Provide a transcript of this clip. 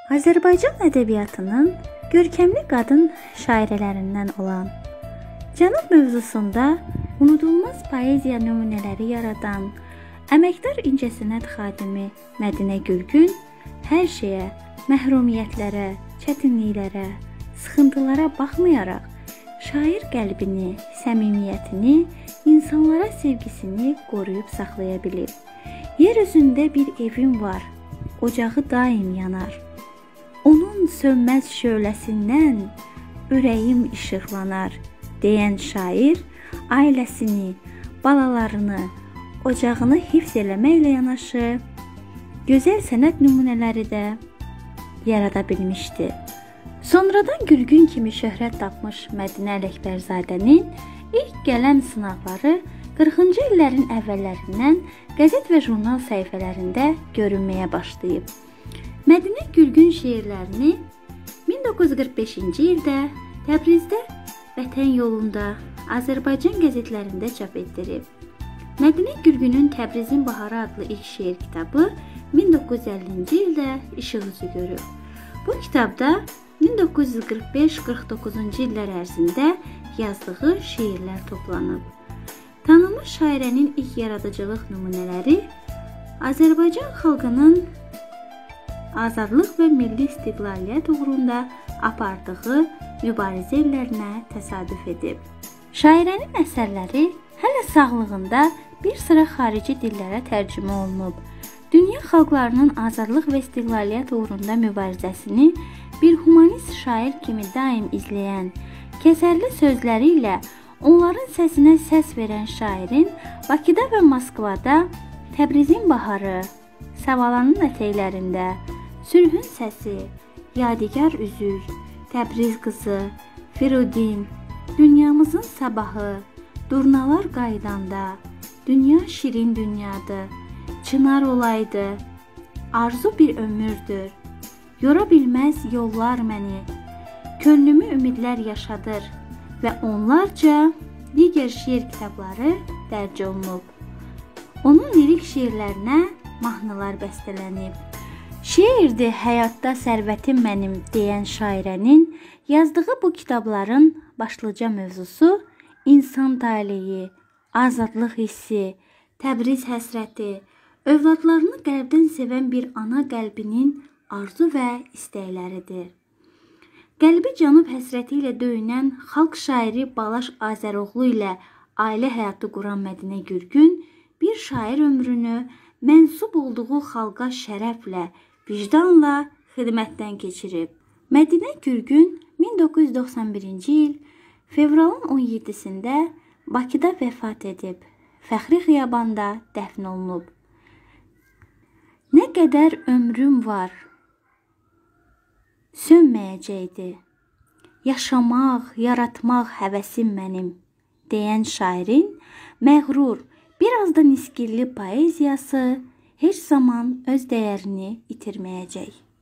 Azərbaycan ədəbiyyatının görkəmli qadın şairələrindən olan Cənub mövzusunda unudulmaz poeziya nümunələri yaradan əməkdar incəsənət xadimi Mədinə Gülgün hər şeyə, məhrumiyyətlərə, çətinliklərə, sıxıntılara baxmayaraq şair qəlbini, səmimiyyətini, insanlara sevgisini qoruyub saxlaya bilir. Yer üzündə bir evim var, ocağı daim yanar. Onun sönməz şöləsindən ürəyim işıqlanar deyən şair ailəsini, balalarını, ocağını hifz eləməklə yanaşı, gözəl sənət nümunələri də yarada bilmişdi. Sonradan Gülgün kimi şöhrət tapmış Mədinə Ələkbərzadənin ilk qələm sınaqları 40-cı illərin əvvəllərindən qəzet və jurnal səhifələrində görünməyə başlayıb. Mədinə Gülgün şeirlərini 1945-ci ildə Təbrizdə Vətən yolunda Azərbaycan qəzetlərində çap etdirib. Mədinə Gülgünün Təbrizin Baharı adlı ilk şeir kitabı 1950-ci ildə işıq üzü görüb. Bu kitabda 1945-49-cu illər ərzində yazdığı şeirlər toplanıb. Tanınmış şairənin ilk yaradıcılıq nümunələri Azərbaycan xalqının azadlıq və milli istiqlaliyyət uğrunda apardığı mübarizə illərinə təsadüf edib. Şairənin əsərləri hələ sağlığında bir sıra xarici dillərə tərcümə olunub. Dünya xalqlarının azadlıq və istiqlaliyyət uğrunda mübarizəsini bir humanist şair kimi daim izləyən, kəsərli sözləri ilə onların səsinə səs verən şairin Bakıda və Moskvada Təbrizin baharı, Savalanın ətəklərində, Sülhün səsi, Yadigar üzük, Təbriz qızı, Firudin, Dünyamızın sabahı, Durnalar qaydanda, Dünya şirin dünyadır, Çınar olaydı, Arzu bir ömürdür, Yora bilməz yollar məni, Könlümü ümidlər yaşadır və onlarca digər şeir kitabları dərc olunub. Onun lirik şeirlərinə mahnılar bəstələnib. Şeirdir həyatda sərvətim mənim deyən şairənin yazdığı bu kitabların başlıca mövzusu insan taleyi, azadlıq hissi, Təbriz həsrəti, övladlarını qəlbdən sevən bir ana qəlbinin arzu və istəkləridir. Qəlbi Cənub həsrəti ilə döyünən xalq şairi Balaş Azəroğlu ilə ailə həyatı quran Mədinə Gülgün bir şair ömrünü mənsub olduğu xalqa şərəflə, vicdanla xidmətdən keçirib. Mədinə Gülgün 1991-ci il fevralın 17-sində Bakıda vəfat edib, Fəxri Xiyabanda dəfn olunub. Nə qədər ömrüm var, sönməyəcəkdi. Yaşamaq, yaratmaq həvəsim mənim deyən şairin məğrur, biraz da niskilli poeziyası heç zaman öz dəyərini itirməyəcək.